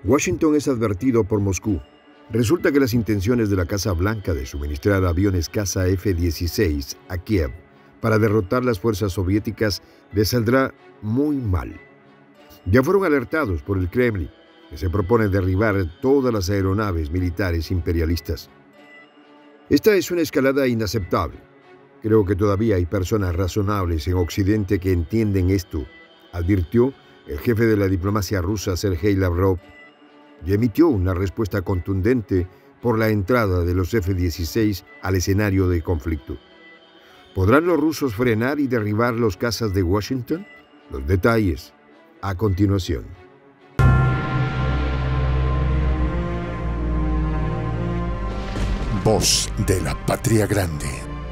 Washington es advertido por Moscú. Resulta que las intenciones de la Casa Blanca de suministrar aviones caza F-16 a Kiev para derrotar las fuerzas soviéticas les saldrá muy mal. Ya fueron alertados por el Kremlin, que se propone derribar todas las aeronaves militares imperialistas. Esta es una escalada inaceptable. Creo que todavía hay personas razonables en Occidente que entienden esto, advirtió el jefe de la diplomacia rusa Sergei Lavrov, y emitió una respuesta contundente por la entrada de los F-16 al escenario de conflicto. ¿Podrán los rusos frenar y derribar los cazas de Washington? Los detalles a continuación. Voz de la Patria Grande.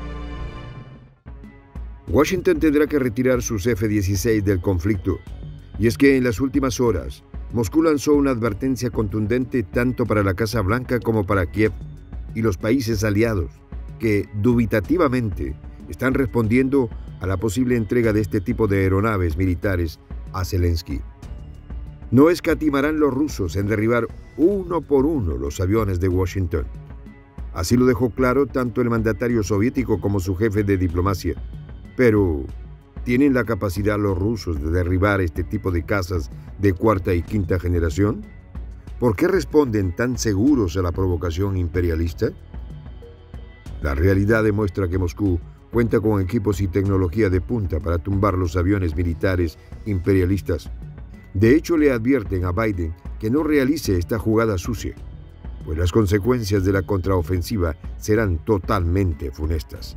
Washington tendrá que retirar sus F-16 del conflicto. Y es que en las últimas horas, Moscú lanzó una advertencia contundente tanto para la Casa Blanca como para Kiev y los países aliados, que dubitativamente están respondiendo a la posible entrega de este tipo de aeronaves militares a Zelensky. No escatimarán los rusos en derribar uno por uno los aviones de Washington. Así lo dejó claro tanto el mandatario soviético como su jefe de diplomacia. Pero ¿tienen la capacidad los rusos de derribar este tipo de cazas de cuarta y quinta generación? ¿Por qué responden tan seguros a la provocación imperialista? La realidad demuestra que Moscú cuenta con equipos y tecnología de punta para tumbar los aviones militares imperialistas. De hecho, le advierten a Biden que no realice esta jugada sucia, pues las consecuencias de la contraofensiva serán totalmente funestas.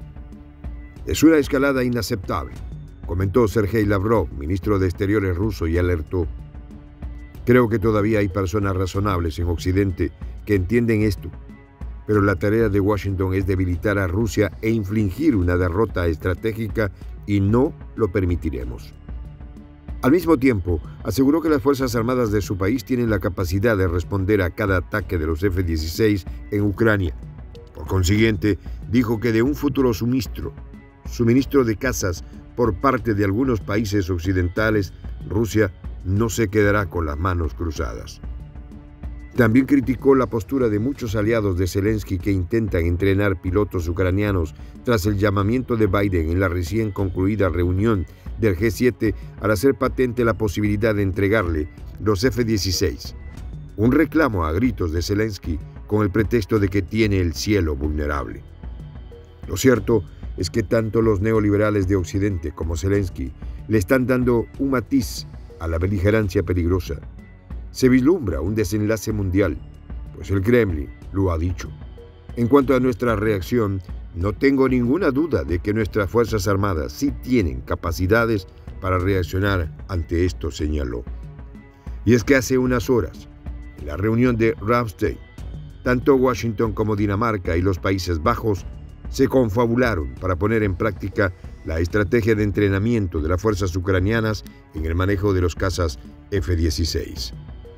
Es una escalada inaceptable, comentó Sergei Lavrov, ministro de Exteriores ruso, y alertó: creo que todavía hay personas razonables en Occidente que entienden esto, pero la tarea de Washington es debilitar a Rusia e infligir una derrota estratégica y no lo permitiremos. Al mismo tiempo, aseguró que las Fuerzas Armadas de su país tienen la capacidad de responder a cada ataque de los F-16 en Ucrania. Por consiguiente, dijo que de un futuro suministro de cazas por parte de algunos países occidentales, Rusia no se quedará con las manos cruzadas. También criticó la postura de muchos aliados de Zelensky que intentan entrenar pilotos ucranianos tras el llamamiento de Biden en la recién concluida reunión del G7 al hacer patente la posibilidad de entregarle los F-16. Un reclamo a gritos de Zelensky con el pretexto de que tiene el cielo vulnerable. Lo cierto es que tanto los neoliberales de Occidente como Zelensky le están dando un matiz a la beligerancia peligrosa. Se vislumbra un desenlace mundial, pues el Kremlin lo ha dicho. En cuanto a nuestra reacción, no tengo ninguna duda de que nuestras Fuerzas Armadas sí tienen capacidades para reaccionar ante esto, señaló. Y es que hace unas horas, en la reunión de Ramstein, tanto Washington como Dinamarca y los Países Bajos se confabularon para poner en práctica la estrategia de entrenamiento de las fuerzas ucranianas en el manejo de los cazas F-16.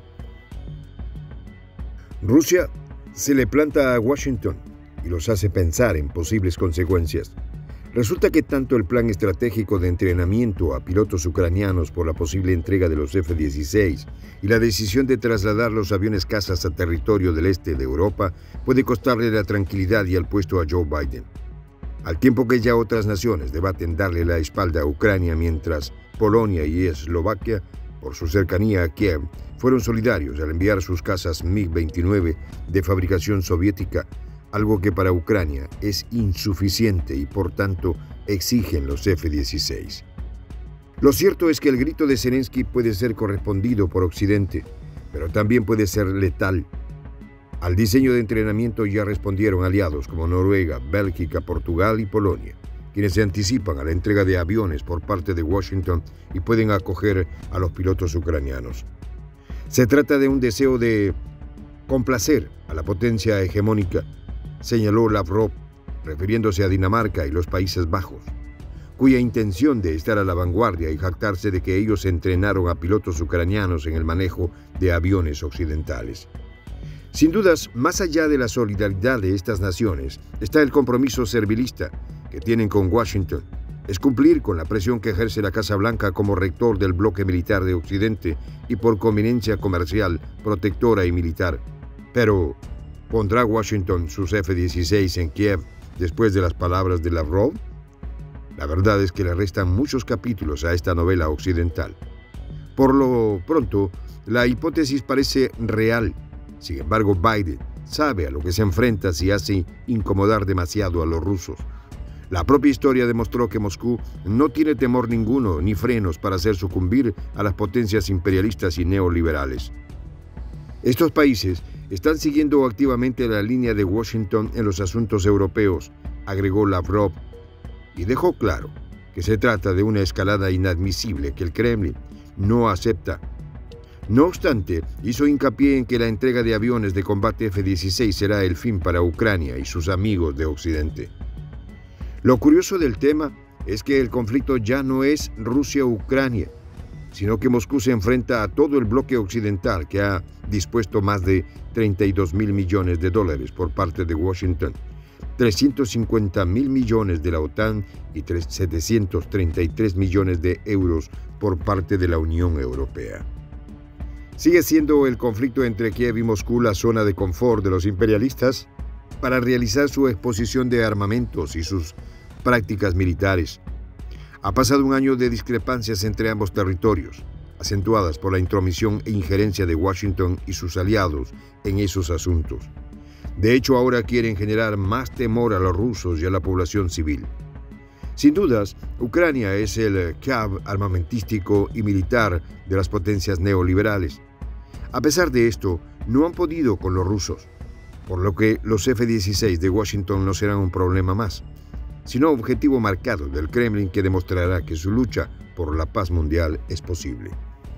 Rusia se le planta a Washington y los hace pensar en posibles consecuencias. Resulta que tanto el plan estratégico de entrenamiento a pilotos ucranianos por la posible entrega de los F-16 y la decisión de trasladar los aviones cazas a territorio del este de Europa puede costarle la tranquilidad y el puesto a Joe Biden. Al tiempo que ya otras naciones debaten darle la espalda a Ucrania, mientras Polonia y Eslovaquia, por su cercanía a Kiev, fueron solidarios al enviar sus cazas MiG-29 de fabricación soviética, algo que para Ucrania es insuficiente y por tanto exigen los F-16. Lo cierto es que el grito de Zelensky puede ser correspondido por Occidente, pero también puede ser letal. Al diseño de entrenamiento ya respondieron aliados como Noruega, Bélgica, Portugal y Polonia, quienes se anticipan a la entrega de aviones por parte de Washington y pueden acoger a los pilotos ucranianos. Se trata de un deseo de complacer a la potencia hegemónica, señaló Lavrov, refiriéndose a Dinamarca y los Países Bajos, cuya intención de estar a la vanguardia y jactarse de que ellos entrenaron a pilotos ucranianos en el manejo de aviones occidentales. Sin dudas, más allá de la solidaridad de estas naciones, está el compromiso servilista que tienen con Washington, Es cumplir con la presión que ejerce la Casa Blanca como rector del bloque militar de Occidente y por conveniencia comercial, protectora y militar. Pero, ¿pondrá Washington sus F-16 en Kiev después de las palabras de Lavrov? La verdad es que le restan muchos capítulos a esta novela occidental. Por lo pronto, la hipótesis parece real. Sin embargo, Biden sabe a lo que se enfrenta si hace incomodar demasiado a los rusos. La propia historia demostró que Moscú no tiene temor ninguno ni frenos para hacer sucumbir a las potencias imperialistas y neoliberales. Estos países están siguiendo activamente la línea de Washington en los asuntos europeos, agregó Lavrov, y dejó claro que se trata de una escalada inadmisible que el Kremlin no acepta. No obstante, hizo hincapié en que la entrega de aviones de combate F-16 será el fin para Ucrania y sus amigos de Occidente. Lo curioso del tema es que el conflicto ya no es Rusia-Ucrania, sino que Moscú se enfrenta a todo el bloque occidental que ha dispuesto más de 32.000 millones de dólares por parte de Washington, 350.000 millones de la OTAN y 733 millones de euros por parte de la Unión Europea. ¿Sigue siendo el conflicto entre Kiev y Moscú la zona de confort de los imperialistas para realizar su exposición de armamentos y sus prácticas militares? Ha pasado un año de discrepancias entre ambos territorios, acentuadas por la intromisión e injerencia de Washington y sus aliados en esos asuntos. De hecho, ahora quieren generar más temor a los rusos y a la población civil. Sin dudas, Ucrania es el hub armamentístico y militar de las potencias neoliberales. A pesar de esto, no han podido con los rusos, por lo que los F-16 de Washington no serán un problema más, sino objetivo marcado del Kremlin que demostrará que su lucha por la paz mundial es posible.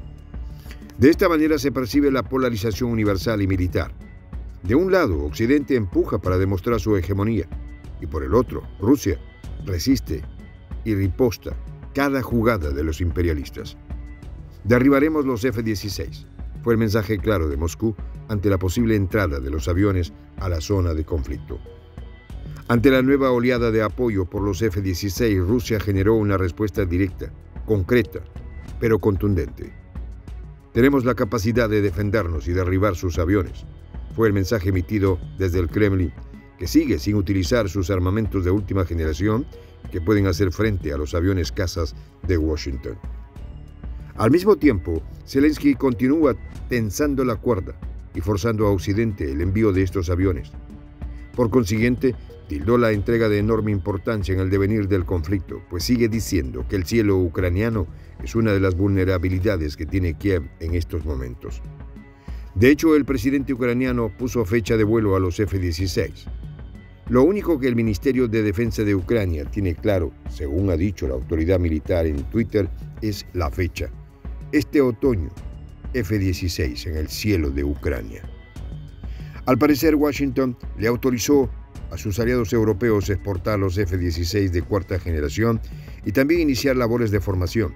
De esta manera se percibe la polarización universal y militar. De un lado, Occidente empuja para demostrar su hegemonía, y por el otro, Rusia resiste y riposta cada jugada de los imperialistas. Derribaremos los F-16, fue el mensaje claro de Moscú ante la posible entrada de los aviones a la zona de conflicto. Ante la nueva oleada de apoyo por los F-16, Rusia generó una respuesta directa, concreta, pero contundente. Tenemos la capacidad de defendernos y derribar sus aviones, fue el mensaje emitido desde el Kremlin, que sigue sin utilizar sus armamentos de última generación que pueden hacer frente a los aviones cazas de Washington. Al mismo tiempo, Zelensky continúa tensando la cuerda y forzando a Occidente el envío de estos aviones. Por consiguiente, tildó la entrega de enorme importancia en el devenir del conflicto, pues sigue diciendo que el cielo ucraniano es una de las vulnerabilidades que tiene Kiev en estos momentos. De hecho, el presidente ucraniano puso fecha de vuelo a los F-16. Lo único que el Ministerio de Defensa de Ucrania tiene claro, según ha dicho la autoridad militar en Twitter, es la fecha. Este otoño, F-16 en el cielo de Ucrania. Al parecer, Washington le autorizó a sus aliados europeos exportar los F-16 de cuarta generación y también iniciar labores de formación.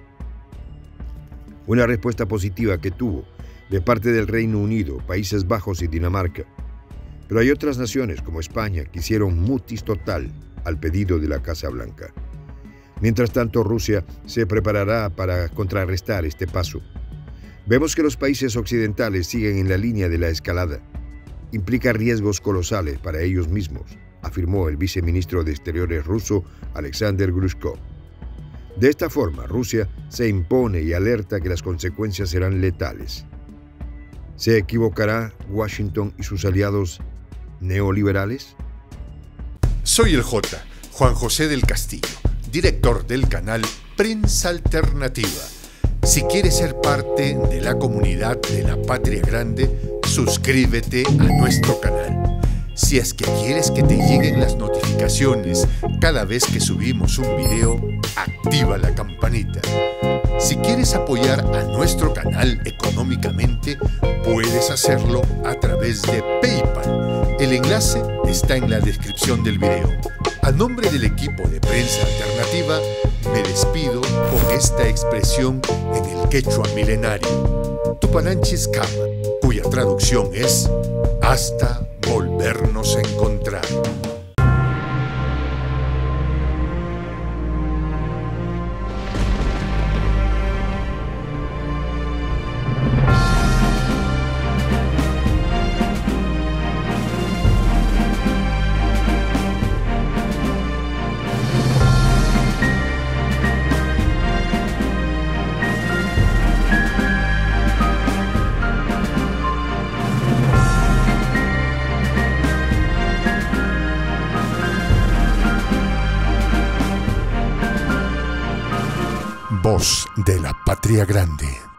Una respuesta positiva que tuvo de parte del Reino Unido, Países Bajos y Dinamarca. Pero hay otras naciones como España que hicieron mutis total al pedido de la Casa Blanca. Mientras tanto, Rusia se preparará para contrarrestar este paso. Vemos que los países occidentales siguen en la línea de la escalada. Implica riesgos colosales para ellos mismos, afirmó el viceministro de Exteriores ruso, Alexander Grushkov. De esta forma, Rusia se impone y alerta que las consecuencias serán letales. ¿Se equivocará Washington y sus aliados neoliberales? Soy el J, Juan José del Castillo, director del canal Prensa Alternativa. Si quieres ser parte de la comunidad de la Patria Grande, suscríbete a nuestro canal. Si es que quieres que te lleguen las notificaciones cada vez que subimos un video, activa la campanita. Si quieres apoyar a nuestro canal económicamente, puedes hacerlo a través de PayPal. El enlace está en la descripción del video. A nombre del equipo de Prensa Alternativa, me despido con esta expresión en el quechua milenario, Tupananchis Kama, cuya traducción es hasta volvernos a encontrar. Voz de la Patria Grande.